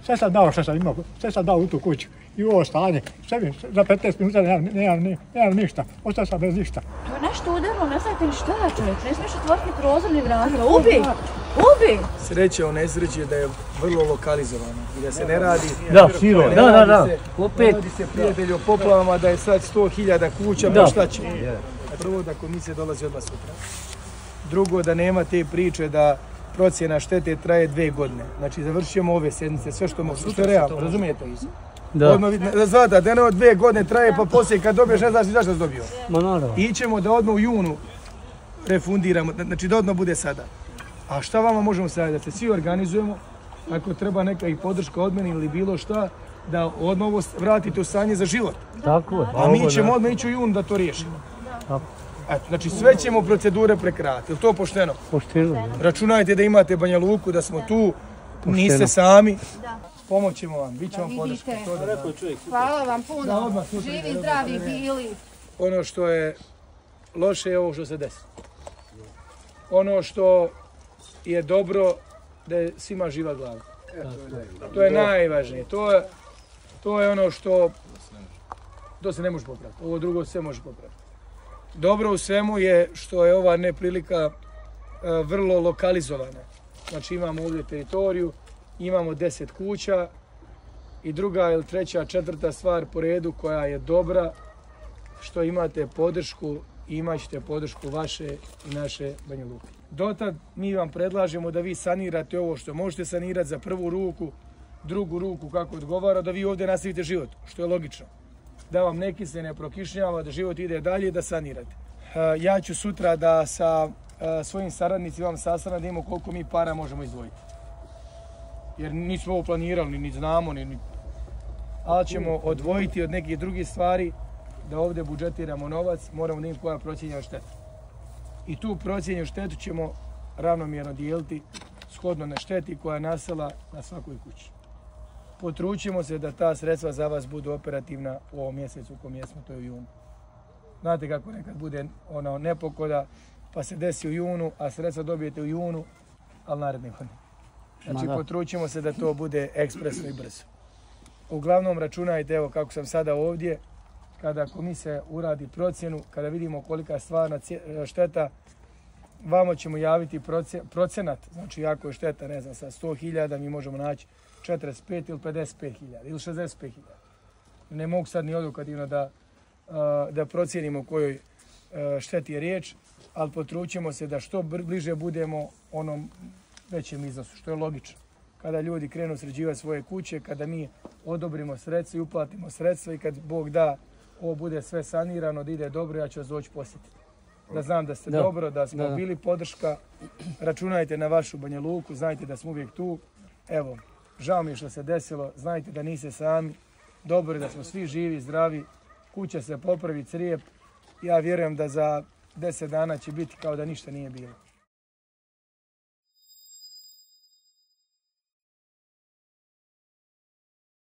Sve sam dao što sam imao, sve sam dao u tu kuću i u ovo stanje. Za 15 minuta nemam ništa, ostao sam bez ništa. To je nešto udarno, ne znate ni šta, čovjek, ne smiješ otvoriti prozor ni vrata. Ubi! Sreće o nesreći da je vrlo lokalizovano i da se ne radi... Da, siro, da. Opet... Radi se, prijatelji, o poplavama da je sad 100.000 kuća, pa šta će? Prvo da komisija dolazi odmah sutra. Drugo da nema te priče da procjena štete traje 2 godine. Znači završit ćemo ove sedmice, sve što možemo, što je realno, razumijete? Da. Zvata, da ne od 2 godine traje, pa poslije kad dobiješ ne znaš ni zašto si dobio. Ma naravno. Ićemo da odmah u junu refundiramo, znači da odmah bude sada. A šta vama možemo sada, da se svi organizujemo, ako treba neka i podrška od mene ili bilo šta, da odmah ovo vratite u stanje za život. Tako je. A mi ćemo odmah ići u junu da to riješimo. Eto, znači sve ćemo procedure prekratiti, je li to pošteno? Pošteno. Računajte da imate Banja Luku, da smo tu, niste sami. Pomoćemo vam, bit će vam podrška. Hvala vam puno, živi, zdravi bili. Ono što je loše je ovo što se desi. Ono što je dobro da je svima živa glava. To je najvažnije. To je ono što to se ne može popraviti. Ovo drugo sve može popraviti. Dobro u svemu je što je ova neprilika vrlo lokalizovana. Znači imamo ovdje teritoriju, imamo 10 kuća i druga ili treća, četvrta stvar po redu koja je dobra, što imate podršku i imat ćete podršku vaše i naše Banja Luke. Dotad mi vam predlažemo da vi sanirate ovo što možete sanirati za prvu ruku, drugu ruku kako odgovara, da vi ovdje nastavite život, što je logično. Da vam neki se ne prokišnjava, da život ide dalje, da sanirate. Ja ću sutra da sa svojim saradnicima vam sastanem da imamo koliko mi para možemo izdvojiti. Jer nismo ovo planirali, ni znamo, ali ćemo odvojiti od nekih drugih stvari da ovdje budžetiramo novac, moramo da imamo koja procjenjena šteta. I tu procjenjenu štetu ćemo ravnomjerno dijeliti shodno na šteti koja je nastala na svakoj kući. Potrućimo se da ta sredstva za vas budu operativna u ovom mjesecu u kojem jesmo, to je u junu. Znate kako nekad bude nepogoda, pa se desi u junu, a sredstva dobijete u junu, ali naredne godine. Znači potrućimo se da to bude ekspresno i brzo. Uglavnom računajte, evo kako sam sada ovdje, kada komisija uradi procjenu, kada vidimo kolika je stvarna šteta, vamo ćemo javiti procenat, znači ako je šteta, ne znam, sa 100.000, mi možemo naći 45 ili 55.000 ili 65.000. Ne mogu sad ni odokativno da procijenimo o kojoj šteti je riječ, ali potrućemo se da što bliže budemo onom većem iznosu, što je logično. Kada ljudi krenu sređivati svoje kuće, kada mi odobrimo sredstva i uplatimo sredstva i kad Bog da ovo bude sve sanirano, da ide dobro, ja ću vas doći posjetiti. Da znam da ste dobro, da smo bili podrška, računajte na vašu Banja Luku, znajte da smo uvijek tu. Evo, žao mi je što se desilo, znajte da niste sami, dobro je da smo svi živi, zdravi, kuća se popravi, crijep. Ja vjerujem da za 10 dana će biti kao da ništa nije bilo.